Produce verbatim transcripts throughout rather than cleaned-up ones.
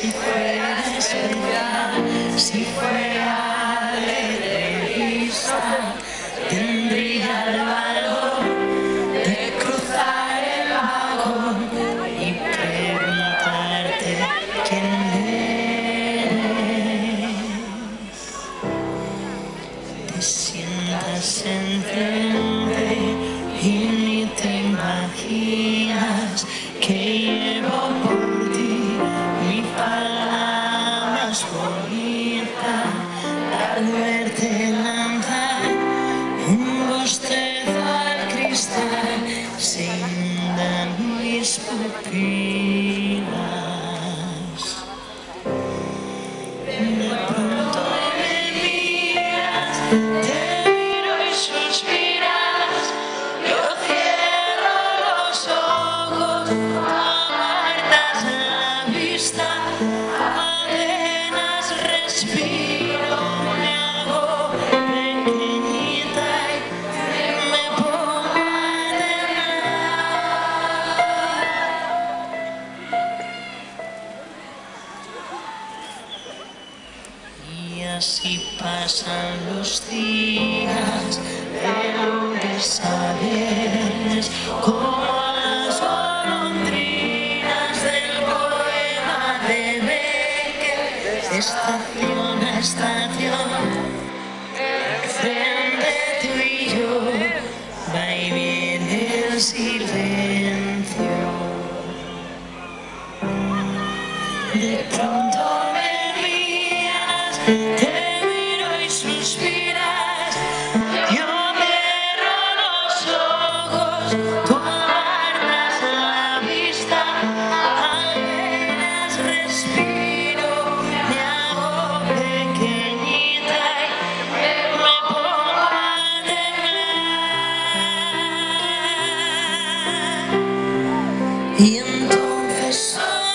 si fuera especial, si fuera egoísta, tendría el valor de cruzar el vagón y preguntarte quién eres. Te sientas enfrente y ni te imaginas que llevo por ti mi palabra más bonita. Al verte lanzar un bostezo al cristal, se inundan mis pupilas. De pronto me miras, te miro y suspiras. Yo cierro los ojos, apartas la vista, apenas respiro, me hago pequeñita y me pongo a temblar. Y así pasan los días de lunes a viernes, como las golondrinas del poema de Becker, estación a estación. Frente tú y yo va y viene el silencio. De pronto me miras, te miro y suspiras. Yo cierro los ojos, tú apartas la vista, apenas respiro, me hago pequeñita y me pongo a temblar. Y entonces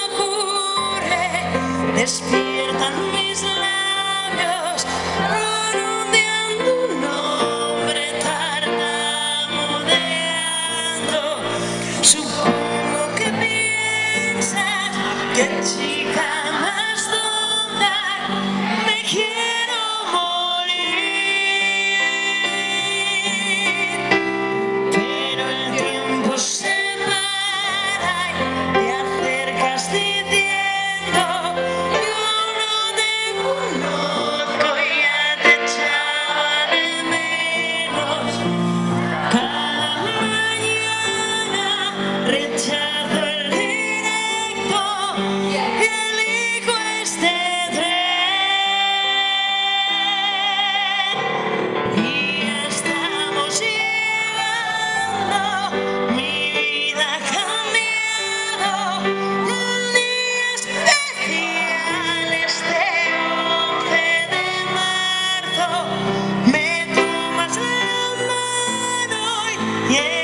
ocurre, despiertan mis labios, pronunciando un nombre, tartamudeando. Supongo que piensas que chica más tonta, me quiero morir. Pero el tiempo se para y te acercas diciendo: yo no te conozco, ya te echaba de menos. Cada mañana rechazo el directo y elijo este tren. Y ya estamos llegando, mi vida ha cambiado. Un día especial, este once de marzo, me tomas la mano y